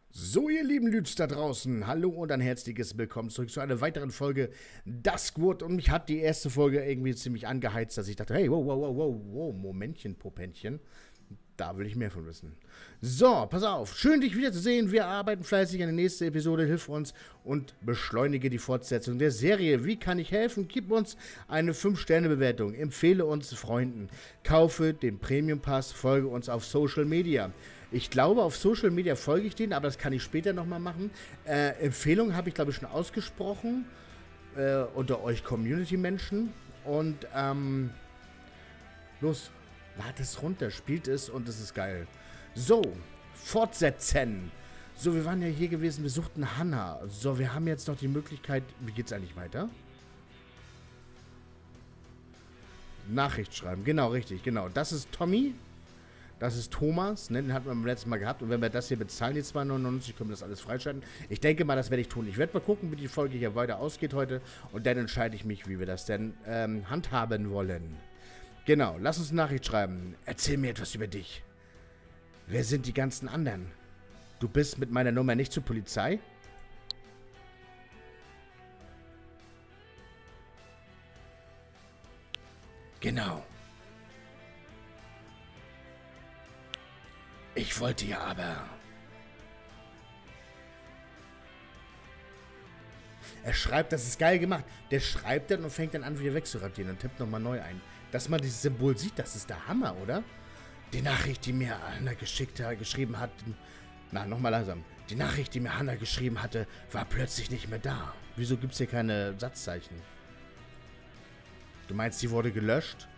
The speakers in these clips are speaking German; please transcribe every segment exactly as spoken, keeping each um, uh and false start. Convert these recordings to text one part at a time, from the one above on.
So, ihr lieben Lüts da draußen, hallo und ein herzliches Willkommen zurück zu einer weiteren Folge Duskwood. Und mich hat die erste Folge irgendwie ziemlich angeheizt, dass ich dachte, hey, wow, wow, wow, wow, wow, Momentchen, Popentchen, da will ich mehr von wissen. So, pass auf, schön dich wiederzusehen. Wir arbeiten fleißig an der nächsten Episode, hilf uns und beschleunige die Fortsetzung der Serie. Wie kann ich helfen? Gib uns eine fünf Sterne Bewertung, empfehle uns Freunden, kaufe den Premium Pass, folge uns auf Social Media. Ich glaube, auf Social Media folge ich denen, aber das kann ich später nochmal machen. Äh, Empfehlungen habe ich, glaube ich, schon ausgesprochen äh, unter euch Community-Menschen. Und, ähm, los, lad es runter, spielt es und es ist geil. So, fortsetzen. So, wir waren ja hier gewesen, wir suchten Hannah. So, wir haben jetzt noch die Möglichkeit, wie geht's eigentlich weiter? Nachricht schreiben, genau, richtig, genau. Das ist Tommy. Das ist Thomas, ne, den hatten wir beim letzten Mal gehabt. Und wenn wir das hier bezahlen, die zwei neunundneunzig, können wir das alles freischalten. Ich denke mal, das werde ich tun. Ich werde mal gucken, wie die Folge hier weiter ausgeht heute. Und dann entscheide ich mich, wie wir das denn ähm, handhaben wollen. Genau, lass uns eine Nachricht schreiben. Erzähl mir etwas über dich. Wer sind die ganzen anderen? Du bist mit meiner Nummer nicht zur Polizei? Genau. Ich wollte ja aber... Er schreibt, das ist geil gemacht. Der schreibt dann und fängt dann an, wieder wegzuradieren und tippt nochmal neu ein. Dass man dieses Symbol sieht, das ist der Hammer, oder? Die Nachricht, die mir Hannah geschickt hat, geschrieben hat... Na, nochmal langsam. Die Nachricht, die mir Hannah geschrieben hatte, war plötzlich nicht mehr da. Wieso gibt es hier keine Satzzeichen? Du meinst, sie wurde gelöscht?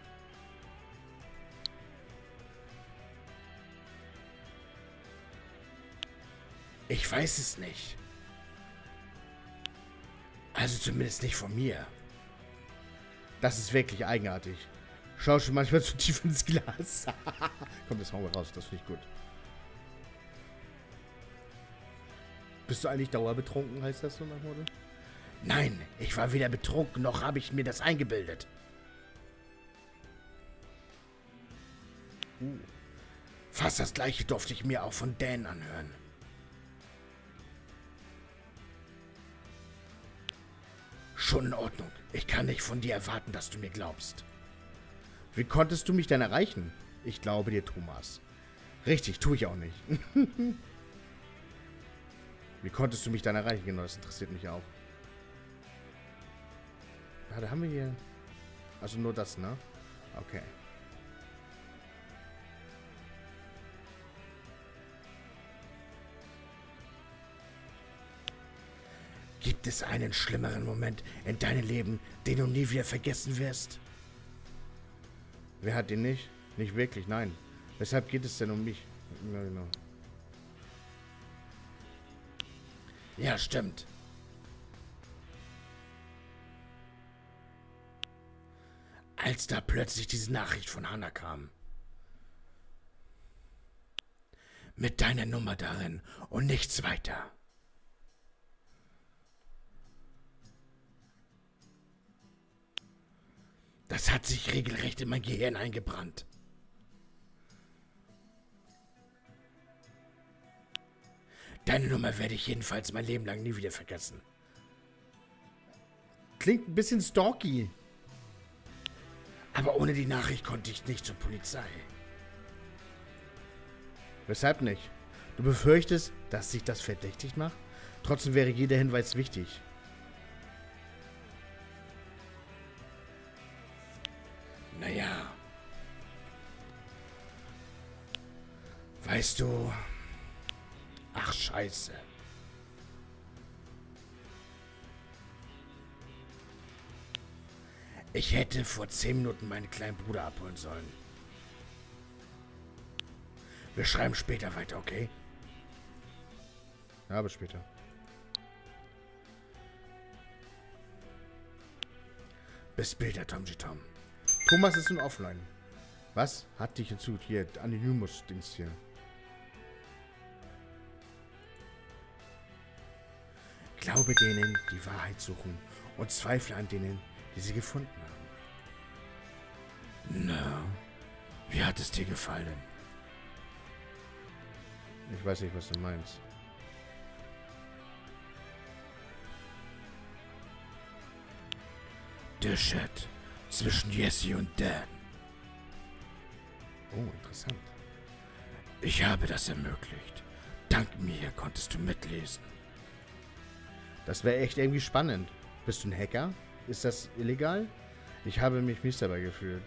Ich weiß es nicht. Also zumindest nicht von mir. Das ist wirklich eigenartig. Schau schon manchmal zu tief ins Glas. Komm, das hauen wir raus, das finde ich gut. Bist du eigentlich dauerbetrunken, heißt das so nach Motto? Nein, ich war weder betrunken, noch habe ich mir das eingebildet. Uh. Fast das gleiche durfte ich mir auch von Dan anhören. Schon in Ordnung. Ich kann nicht von dir erwarten, dass du mir glaubst. Wie konntest du mich denn erreichen? Ich glaube dir, Thomas. Richtig, tue ich auch nicht. Wie konntest du mich dann erreichen? Genau, das interessiert mich auch. Ja, da haben wir hier... Also nur das, ne? Okay. Gibt es einen schlimmeren Moment in deinem Leben, den du nie wieder vergessen wirst? Wer hat den nicht? Nicht wirklich, nein. Weshalb geht es denn um mich? Ja, genau. Ja, stimmt. Als da plötzlich diese Nachricht von Hannah kam. Mit deiner Nummer darin und nichts weiter. Das hat sich regelrecht in mein Gehirn eingebrannt. Deine Nummer werde ich jedenfalls mein Leben lang nie wieder vergessen. Klingt ein bisschen stalky. Aber ohne die Nachricht konnte ich nicht zur Polizei. Weshalb nicht? Du befürchtest, dass sich das verdächtig macht? Trotzdem wäre jeder Hinweis wichtig. Naja. Weißt du... Ach, scheiße. Ich hätte vor zehn Minuten meinen kleinen Bruder abholen sollen. Wir schreiben später weiter, okay? Ja, bis später. Bis später, Tomji Tom. Thomas ist nun offline. Was? Hat dich hinzu? Hier, Anonymous-Dings hier. Glaube denen, die Wahrheit suchen und zweifle an denen, die sie gefunden haben. Na, wie hat es dir gefallen? Ich weiß nicht, was du meinst. Der Chat zwischen Jesse und Dan. Oh, interessant. Ich habe das ermöglicht. Dank mir konntest du mitlesen. Das wäre echt irgendwie spannend. Bist du ein Hacker? Ist das illegal? Ich habe mich mies dabei gefühlt.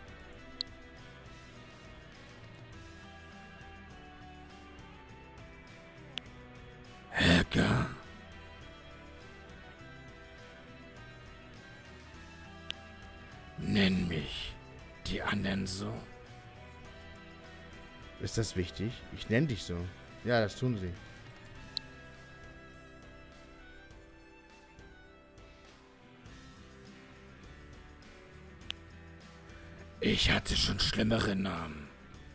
Hacker? Nenn mich die anderen so. Ist das wichtig? Ich nenne dich so. Ja, das tun sie. Ich hatte schon schlimmere Namen.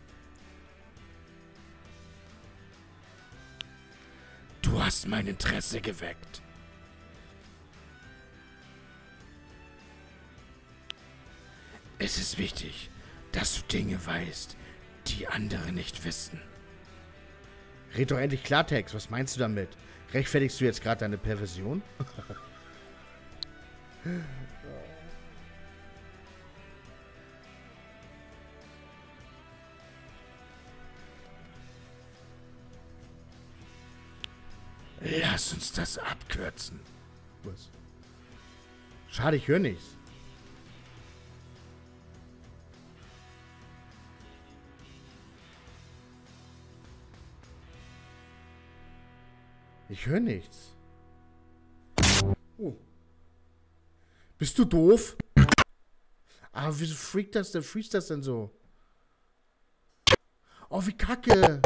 Du hast mein Interesse geweckt. Es ist wichtig, dass du Dinge weißt, die andere nicht wissen. Red doch endlich Klartext. Was meinst du damit? Rechtfertigst du jetzt gerade deine Perversion? Lass uns das abkürzen. Was? Schade, ich höre nichts. Ich höre nichts. Oh. Bist du doof? Ah, wieso freakt das denn? Freakt das denn so? Oh, wie kacke.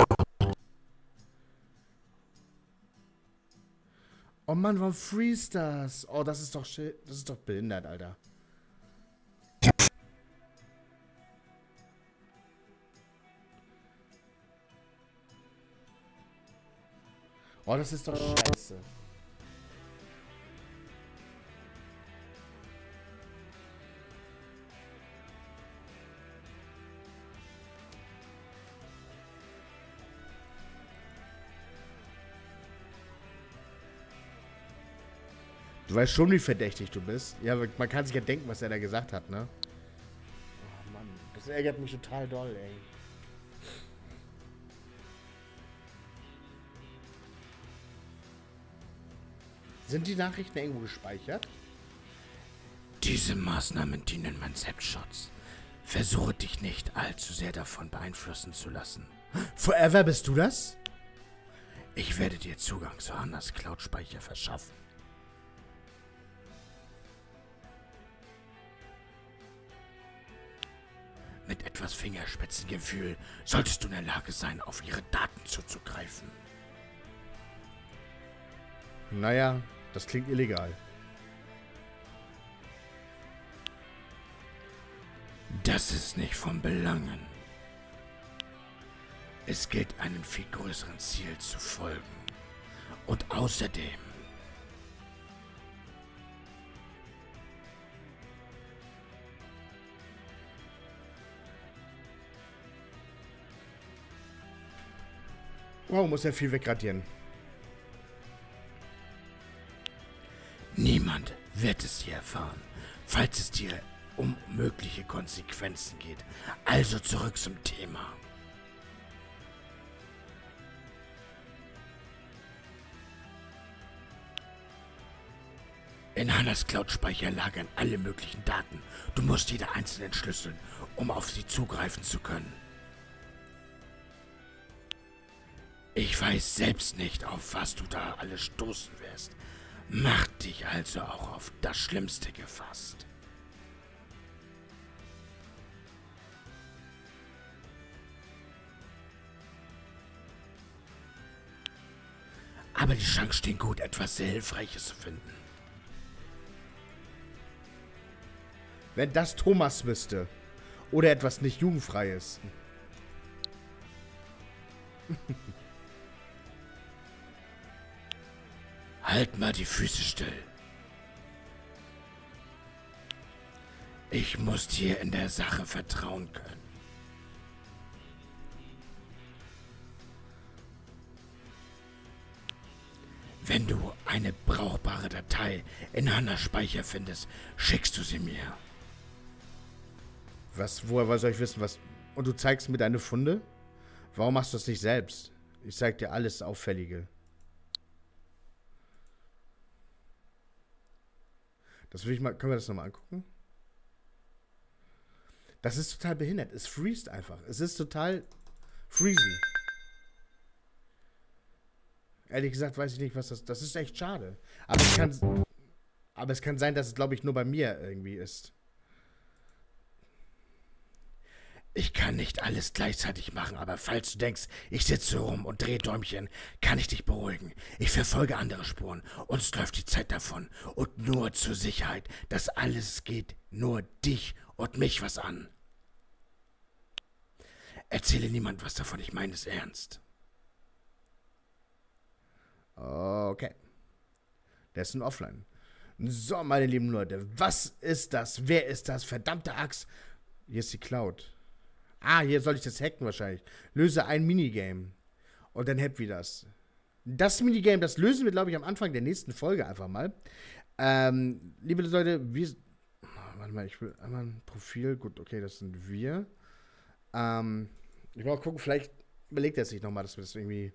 Oh Mann, warum freest das? Oh, das ist doch shit. Das ist doch behindert, Alter. Oh, das ist doch scheiße. Du weißt schon, wie verdächtig du bist. Ja, man kann sich ja denken, was er da gesagt hat, ne? Oh Mann, das ärgert mich total doll, ey. Sind die Nachrichten irgendwo gespeichert? Diese Maßnahmen dienen meinem Selbstschutz. Versuche dich nicht allzu sehr davon beeinflussen zu lassen. Forever bist du das? Ich werde dir Zugang zu Hannas Cloud-Speicher verschaffen. Mit etwas Fingerspitzengefühl solltest du in der Lage sein, auf ihre Daten zuzugreifen. Naja, das klingt illegal. Das ist nicht von Belangen. Es gilt, einem viel größeren Ziel zu folgen. Und außerdem... Wow, muss ja viel wegradieren. Niemand wird es hier erfahren, falls es dir um mögliche Konsequenzen geht. Also zurück zum Thema. In Hannas Cloud-Speicher lagern alle möglichen Daten. Du musst jede einzelne entschlüsseln, um auf sie zugreifen zu können. Ich weiß selbst nicht, auf was du da alles stoßen wirst. Mach dich also auch auf das Schlimmste gefasst. Aber die Chancen stehen gut, etwas sehr Hilfreiches zu finden. Wenn das Thomas wüsste. Oder etwas nicht Jugendfreies. Halt mal die Füße still. Ich muss dir in der Sache vertrauen können. Wenn du eine brauchbare Datei in Hannas Speicher findest, schickst du sie mir. Was, woher soll ich wissen, was... Und du zeigst mir deine Funde? Warum machst du das nicht selbst? Ich zeig dir alles Auffällige. Das will ich mal... Können wir das nochmal angucken? Das ist total behindert. Es freest einfach. Es ist total freezy. Ehrlich gesagt weiß ich nicht, was das... Das ist echt schade. Aber es kann... Aber es kann sein, dass es, glaube ich, nur bei mir irgendwie ist. Ich kann nicht alles gleichzeitig machen, aber falls du denkst, ich sitze rum und drehe Däumchen, kann ich dich beruhigen. Ich verfolge andere Spuren. Uns läuft die Zeit davon. Und nur zur Sicherheit, dass alles geht nur dich und mich was an. Erzähle niemand was davon, ich meine es ernst. Okay. Der ist ein Offline. So, meine lieben Leute, was ist das? Wer ist das? Verdammte Axt. Hier ist die Cloud. Ah, hier soll ich das hacken wahrscheinlich. Löse ein Minigame. Und dann hacken wir das. Das Minigame, das lösen wir, glaube ich, am Anfang der nächsten Folge einfach mal. Ähm, liebe Leute, wir... Warte mal, ich will einmal ein Profil. Gut, okay, das sind wir. Ähm, ich will auch gucken, vielleicht überlegt er sich nochmal, dass wir das irgendwie...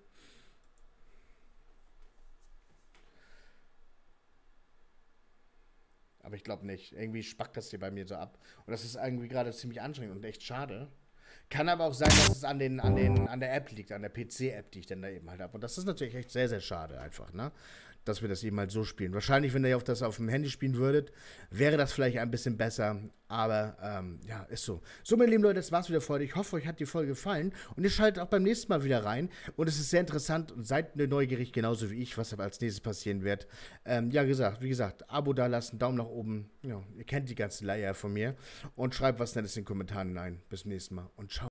Aber ich glaube nicht. Irgendwie spackt das hier bei mir so ab. Und das ist irgendwie gerade ziemlich anstrengend und echt schade. Kann aber auch sein, dass es an, den, an, den, an der App liegt, an der P C-App, die ich dann da eben halt habe. Und das ist natürlich echt sehr, sehr schade einfach, ne? Dass wir das eben halt so spielen. Wahrscheinlich, wenn ihr auf das auf dem Handy spielen würdet, wäre das vielleicht ein bisschen besser. Aber, ähm, ja, ist so. So, meine lieben Leute, das war's wieder für heute. Ich hoffe, euch hat die Folge gefallen. Und ihr schaltet auch beim nächsten Mal wieder rein. Und es ist sehr interessant und seid neugierig, genauso wie ich, was aber als nächstes passieren wird. Ähm, ja, gesagt, wie gesagt, Abo da lassen, Daumen nach oben. Ja, ihr kennt die ganze Leier von mir. Und schreibt was Nettes in den Kommentaren hinein. Bis zum nächsten Mal und ciao.